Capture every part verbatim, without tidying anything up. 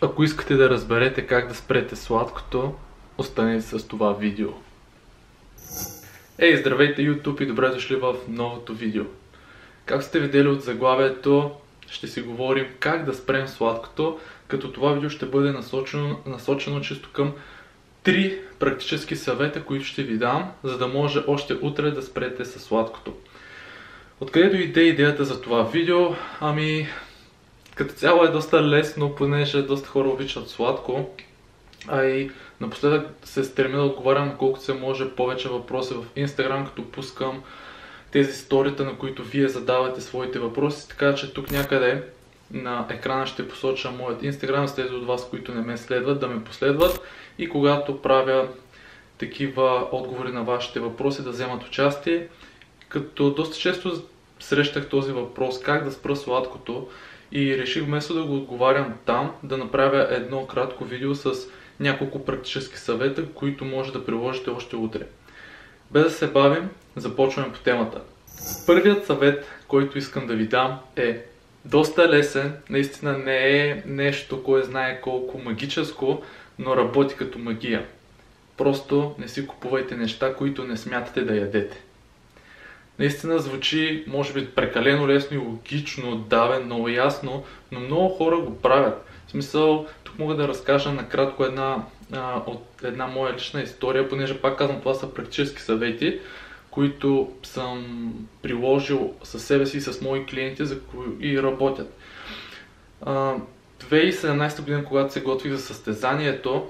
Ако искате да разберете как да спрете сладкото, останете с това видео. Ей, здравейте YouTube и добре дошли в новото видео. Как сте видели от заглавието, ще си говорим как да спрем сладкото, като това видео ще бъде насочено, насочено чисто към три практически съвета, които ще ви дам, за да може още утре да спрете със сладкото. Откъде дойде идеята за това видео? Ами, като цяло е доста лесно, понеже доста хора обичат сладко, а и напоследък се стремя да отговарям на колкото се може повече въпроси в Instagram, като пускам тези сторита, на които вие задавате своите въпроси, така че тук някъде на екрана ще посоча моят Instagram, с тези от вас, които не ме следват, да ме последват и когато правя такива отговори на вашите въпроси, да вземат участие, като доста често срещах този въпрос как да спра сладкото и реших вместо да го отговарям там, да направя едно кратко видео с няколко практически съвета, които може да приложите още утре. Без да се бавим, започваме по темата. Първият съвет, който искам да ви дам е доста лесен, наистина не е нещо, кое знае колко магическо, но работи като магия. Просто не си купувайте неща, които не смятате да ядете. Наистина звучи, може би, прекалено лесно и логично, давен, много ясно, но много хора го правят. В смисъл, тук мога да разкажа накратко една, а, от една моя лична история, понеже пак казвам, това са практически съвети, които съм приложил със себе си и с мои клиенти, за които работят. А, две хиляди и седемнадесета година, когато се готвих за състезанието,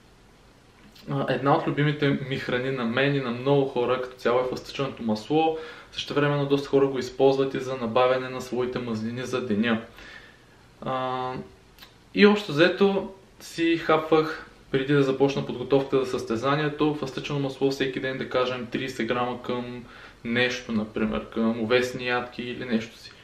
една от любимите ми храни на мен и на много хора като цяло е фастъченото масло. Същевременно доста хора го използват и за набавяне на своите мазнини за деня. А, и общо взето си хапвах преди да започна подготовката за състезанието фастъчено масло всеки ден, да кажем тридесет грама към нещо, например, към овесни ядки или нещо си.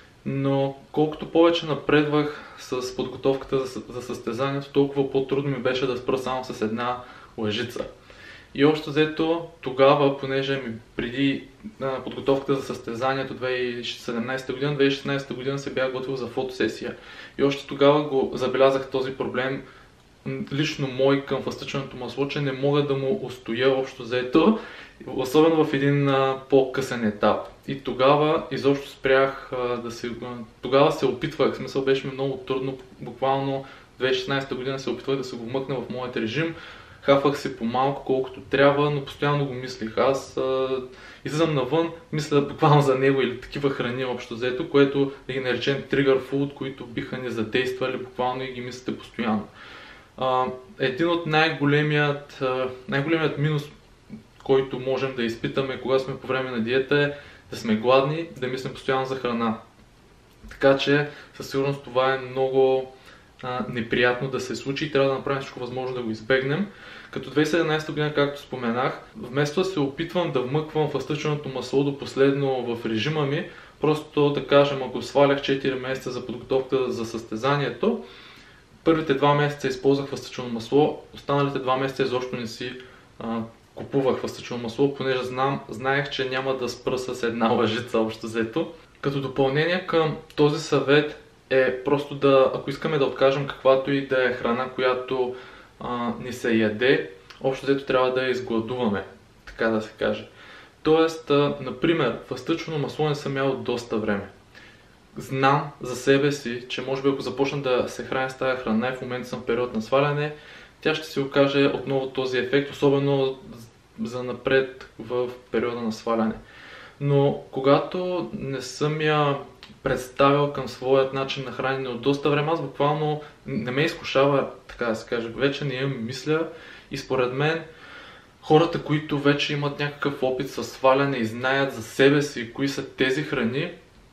Но колкото повече напредвах с подготовката за, за състезанието, толкова по-трудно ми беше да спра само с една лъжица. И още взето тогава, понеже ми преди а, подготовката за състезанието две хиляди и седемнадесета година, две хиляди и шестнадесета година се бях готвил за фотосесия. И още тогава го забелязах този проблем, лично мой към фастъченото масло, че не мога да му устоя общо взето, особено в един по-късен етап. И тогава изобщо спрях а, да се... Тогава се опитвах, в смисъл беше ми много трудно, буквално две хиляди и шестнадесета година се опитвах да се го вмъкна в моят режим. Хафах се по-малко, колкото трябва, но постоянно го мислих. Аз а, излизам навън, мисля буквално за него или такива храни общо взето, което да ги наречем trigger food, които биха ни задействали буквално и ги мислите постоянно. А, един от най-големият, най-големият минус, който можем да изпитаме, когато сме по време на диета, е да сме гладни, да мислим постоянно за храна. Така че със сигурност това е много а, неприятно да се случи и трябва да направим всичко възможно да го избегнем. Като две хиляди и седемнадесета година, както споменах, вместо да се опитвам да вмъквам фастъченото масло до последно в режима ми, просто да кажем, ако свалях четири месеца за подготовка за състезанието, първите два месеца използвах фастъчено масло, останалите два месеца изобщо не си а, купувах фастъчено масло, понеже знам, знаех, че няма да спра с една лъжица общо взето. Като допълнение към този съвет е просто да, ако искаме да откажем каквато и да е храна, която а, ни се яде, общо взето трябва да я изгладуваме, така да се каже. Тоест, а, например, фастъчено масло не съм ял доста време. Знам за себе си, че може би ако започна да се храня с тази храна и в момента съм в период на сваляне, тя ще се окаже отново този ефект, особено за напред в периода на сваляне. Но когато не съм я представил към своят начин на хранене от доста време, аз буквално не ме изкушава, така да се каже, вече не я мисля и според мен хората, които вече имат някакъв опит с сваляне и знаят за себе си кои са тези храни,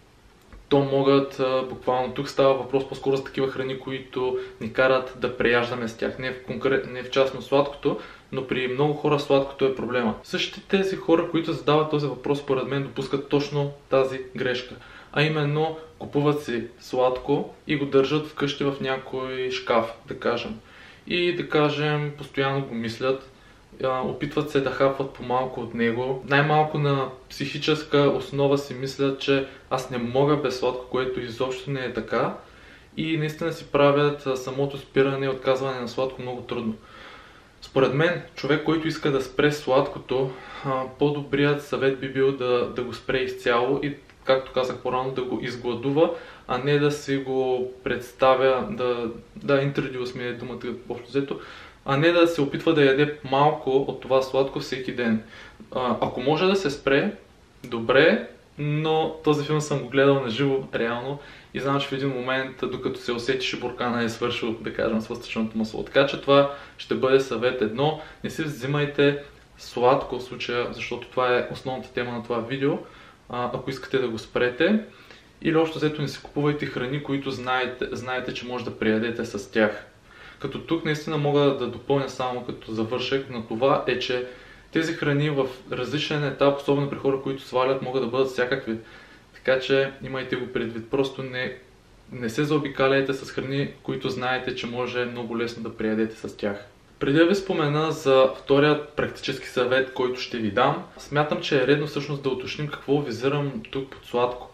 то могат, буквално тук става въпрос по-скоро за такива храни, които ни карат да преяждаме с тях. Не в, конкрет, не в частно сладкото, но при много хора сладкото е проблема. Същите тези хора, които задават този въпрос, според мен допускат точно тази грешка. А именно, купуват си сладко и го държат вкъщи в някой шкаф, да кажем. И да кажем, постоянно го мислят, опитват се да хапват по-малко от него. Най-малко на психическа основа си мислят, че аз не мога без сладко, което изобщо не е така. и наистина си правят самото спиране и отказване на сладко много трудно. Според мен, човек, който иска да спре сладкото, по-добрият съвет би бил да, да го спре изцяло и, както казах по-рано, да го изгладува, а не да си го представя, да, да introduce ми е думата общо взето, а не да се опитва да яде малко от това сладко всеки ден. А, ако може да се спре, добре, но този филм съм го гледал на живо, реално, и знам, че в един момент, докато се усети, че буркана е свършил, да кажем, с въстъчното масло. Така че това ще бъде съвет едно. Не си взимайте сладко в случая, защото това е основната тема на това видео, ако искате да го спрете. Или общо взето не си купувайте храни, които знаете, знаете, че може да приядете с тях. Като тук наистина мога да допълня само като завършек на това е, че тези храни в различен етап, особено при хора, които свалят, могат да бъдат всякакви. Така че имайте го предвид. Просто не, не се заобикаляйте с храни, които знаете, че може много лесно да приядете с тях. Преди да ви спомена за вторият практически съвет, който ще ви дам, смятам, че е редно всъщност да уточним какво визирам тук под сладко.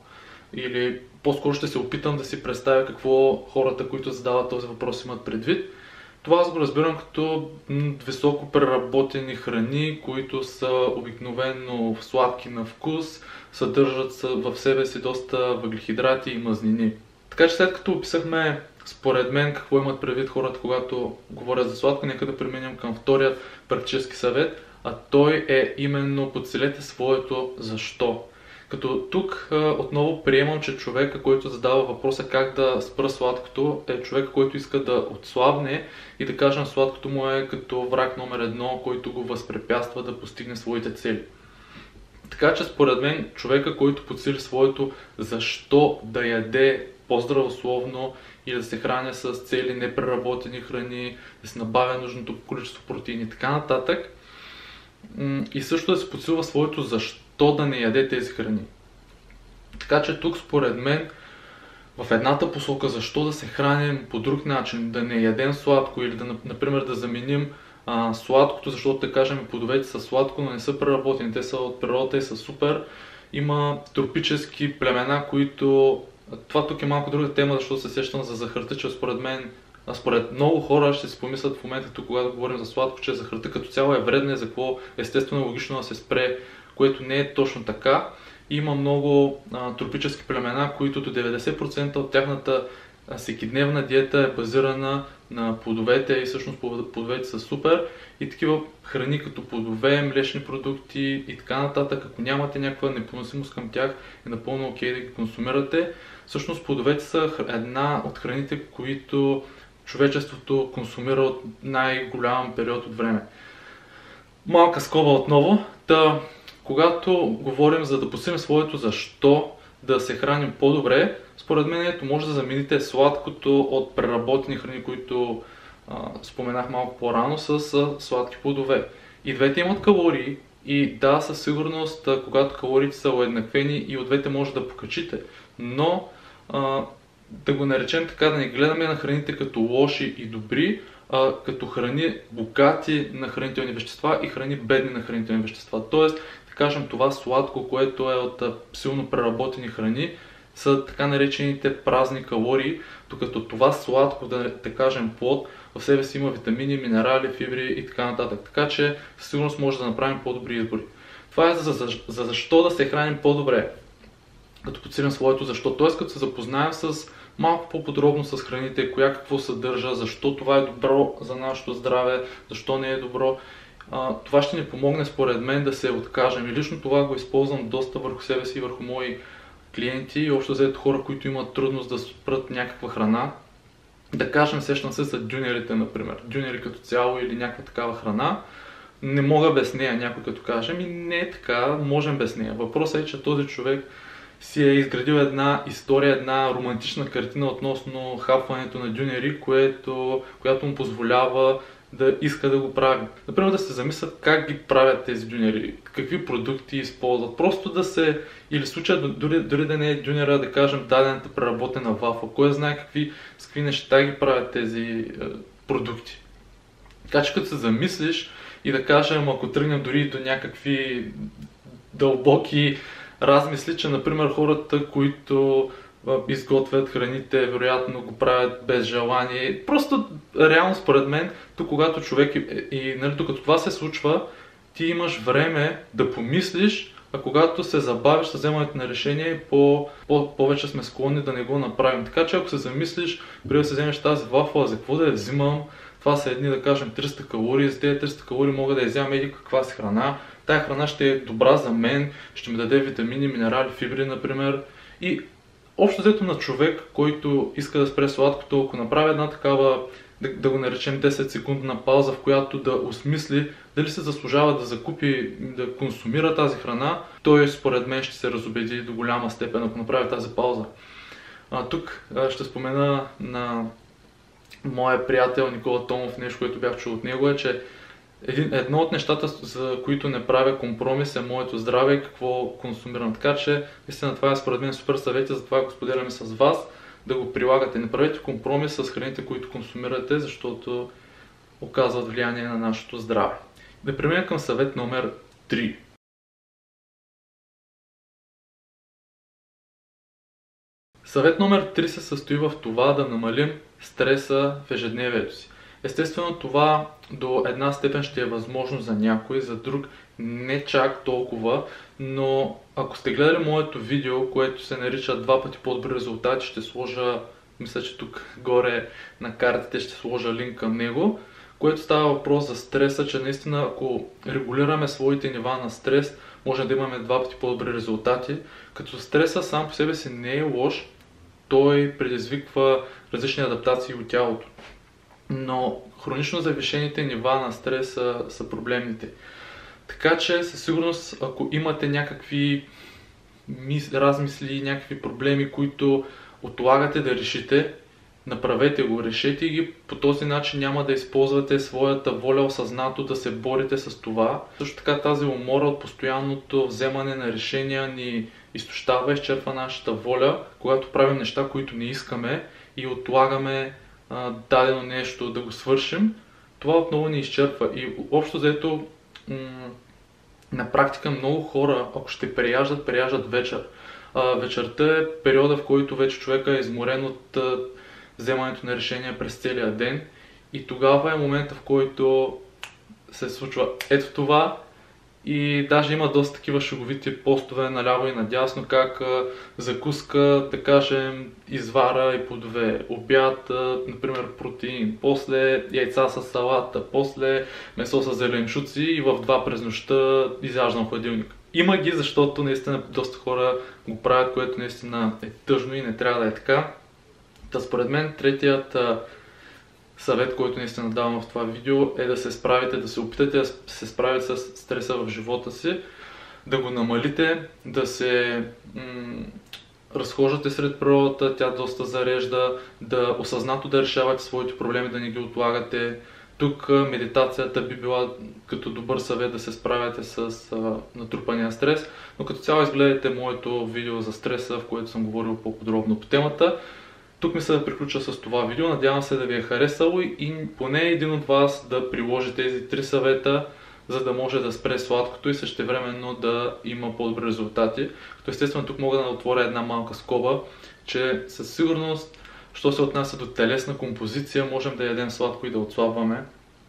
Или по-скоро ще се опитам да си представя какво хората, които задават този въпрос, имат предвид. Това аз го разбирам като високо преработени храни, които са обикновено сладки на вкус, съдържат в себе си доста въглехидрати и мазнини. Така че след като описахме според мен какво имат предвид хората, когато говорят за сладко, нека да преминем към вторият практически съвет, а той е именно подсилете своето защо. Като тук отново приемам, че човека, който задава въпроса как да спра сладкото, е човек, който иска да отслабне и да кажем сладкото му е като враг номер едно, който го възпрепятства да постигне своите цели. Така че според мен човека, който подсили своето защо да яде по-здравословно или да се храня с цели непреработени храни, да се набавя нужното количество протеини и така нататък, и също да се подсилва своето защо да не яде тези храни. Така че тук според мен в едната посока защо да се храним по друг начин, да не ядем сладко или да, например, да заменим а, сладкото, защото да кажем плодовете са сладко, но не са преработени, те са от природата и са супер. Има тропически племена, които... Това тук е малко друга тема, защото се сещам за захарта, че според мен, а според много хора ще си помислят в момента тук, когато говорим за сладко, че захарта като цяло е вредна и за какво естествено логично да се спре, което не е точно така. Има много а, тропически племена, които до деветдесет процента от тяхната всекидневна диета е базирана на плодовете и всъщност плодовете са супер и такива храни като плодове, млечни продукти и така нататък. Ако нямате някаква непоносимост към тях, е напълно окей да ги консумирате. Всъщност плодовете са една от храните, които човечеството консумира от най-голям период от време. Малка скоба отново. Та, когато говорим за да посилим своето защо да се храним по-добре, според мен ето може да замените сладкото от преработени храни, които а, споменах малко по-рано, с а, сладки плодове. И двете имат калории и да, със сигурност, а, когато калориите са уеднаквени и от двете може да покачите. Но а, да го наречем така, да не гледаме на храните като лоши и добри, а, като храни богати на хранителни вещества и храни бедни на хранителни вещества. Тоест, да кажем, това сладко, което е от а, силно преработени храни, са така наречените празни калории, докато това сладко, да, да кажем плод, в себе си има витамини, минерали, фибри и така нататък. Така че със сигурност може да направим по-добри избори. Това е за, за, за защо да се храним по-добре, като подсилим своето защо. Т.е. като се запознаем с малко по-подробно с храните, коя какво съдържа, защо това е добро за нашето здраве, защо не е добро. А, това ще ни помогне според мен да се откажем. И лично това го използвам доста върху себе си и върху мои клиенти и общо взето хора, които имат трудност да спрат някаква храна. Да кажем, сещам се за дюнерите, например. Дюнери като цяло или някаква такава храна. Не мога без нея, някой като кажем, и не е така, можем без нея. Въпросът е, че този човек си е изградил една история, една романтична картина относно хапването на дюнери, което, която му позволява да иска да го прави. Например, да се замислят как ги правят тези дюнери, какви продукти използват. Просто да се, или в случая дори, дори да не е дюнера, да кажем дадената преработена вафа. Кой знае какви, с какви неща ги правят тези е, продукти. Така че като се замислиш и да кажем, ако тръгнем дори до някакви дълбоки размисли, че например хората, които изготвят храните, вероятно го правят без желание. Просто реално според мен, тук когато човек и, и нали, докато това се случва, ти имаш време да помислиш, а когато се забавиш с вземането на решение, по, по, повече сме склонни да не го направим. Така че ако се замислиш, преди да се вземеш тази вафла, за какво да я взимам, това са едни, да кажем, триста калории, за тези триста калории мога да изям еди каква си храна. Тая храна ще е добра за мен, ще ми даде витамини, минерали, фибри, например. И общо взето на човек, който иска да спре сладкото, ако направи една такава, да, да го наречем десет секундна пауза, в която да осмисли дали се заслужава да закупи, да консумира тази храна, той според мен ще се разубеди до голяма степен, ако направи тази пауза. А, тук а, ще спомена на моя приятел Никола Томов, нещо, което бях чул от него, е, че един, едно от нещата, за които не правя компромис, е моето здраве и какво консумирам. Така че, наистина, това е според мен супер съвет и затова го споделяме с вас, да го прилагате. Не правете компромис с храните, които консумирате, защото оказват влияние на нашето здраве. Да преминем към съвет номер три. Съвет номер три се състои в това да намалим стреса в ежедневието си. Естествено, това до една степен ще е възможно за някой, за друг не чак толкова, но ако сте гледали моето видео, което се нарича два пъти по-добри резултати, ще сложа, мисля, че тук горе на картите ще сложа линк към него, което става въпрос за стреса, че наистина ако регулираме своите нива на стрес, може да имаме два пъти по-добри резултати, като стреса сам по себе си не е лош, той предизвиква различни адаптации от тялото. Но хронично завишените нива на стрес са, са проблемните. Така че със сигурност, ако имате някакви мис... размисли, някакви проблеми, които отлагате да решите, направете го, решете ги. По този начин няма да използвате своята воля осъзнато да се борите с това. Също така тази умора от постоянното вземане на решения ни изтощава, изчерпва нашата воля, когато правим неща, които не искаме и отлагаме а, дадено нещо да го свършим. Това отново ни изчерпва и общо взето на практика много хора, ако ще преяждат, преяждат вечер. А, вечерта е периода, в който вече човека е изморен от а, вземането на решения през целия ден и тогава е момента, в който се случва ето това и даже има доста такива шеговити постове наляво и надясно, как а, закуска, да кажем, извара и плодове, обяд, а, например протеин, после яйца с салата, после месо с зеленчуци и в два през нощта изяждам хладилник. Има ги, защото наистина доста хора го правят, което наистина е тъжно и не трябва да е така. Та според мен третият а, съвет, който наистина давам в това видео, е да се справите, да се опитате да се справите с стреса в живота си, да го намалите, да се м- разхождате сред природата, тя доста зарежда, да осъзнато да решавате своите проблеми, да не ги отлагате. Тук медитацията би била като добър съвет да се справяте с а, натрупания стрес, но като цяло изгледайте моето видео за стреса, в което съм говорил по-подробно по темата. Тук мисля да приключа с това видео, надявам се да ви е харесало и поне един от вас да приложи тези три съвета, за да може да спре сладкото и същевременно да има по-добри резултати. Като естествено тук мога да отворя една малка скоба, че със сигурност, що се отнася до телесна композиция, можем да ядем сладко и да отслабваме,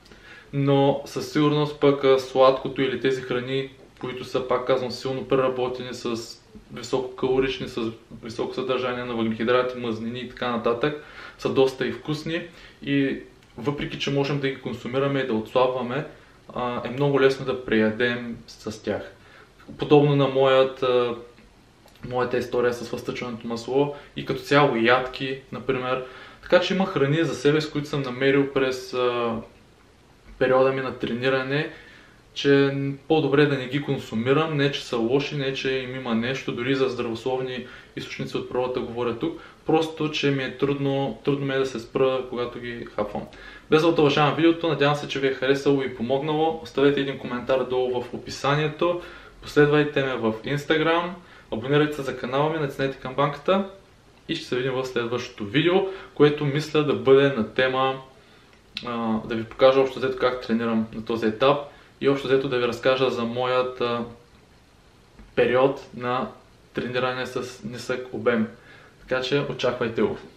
но със сигурност пък сладкото или тези храни, които са, пак казвам, силно преработени с висококалорични, с високо съдържание на въглехидрати, мазнини и така нататък, са доста и вкусни и въпреки, че можем да ги консумираме и да отслабваме, е много лесно да преядем с тях. Подобно на моят, моята история с възтъчването масло и като цяло ядки, например. Така че има храни за себе, с които съм намерил през периода ми на трениране, че по-добре да не ги консумирам, не че са лоши, не че им има нещо, дори за здравословни източници от природата говоря тук, просто че ми е трудно, трудно ми е да се спра, когато ги хапвам. Без да удължавам видеото, надявам се, че ви е харесало и помогнало. Оставете един коментар долу в описанието, последвайте ме в Instagram, абонирайте се за канала ми, натиснете камбанката и ще се видим в следващото видео, което мисля да бъде на тема а, да ви покажа общо взето как тренирам на този етап и общо взето да ви разкажа за моят а, период на трениране с нисък обем. Така че очаквайте го.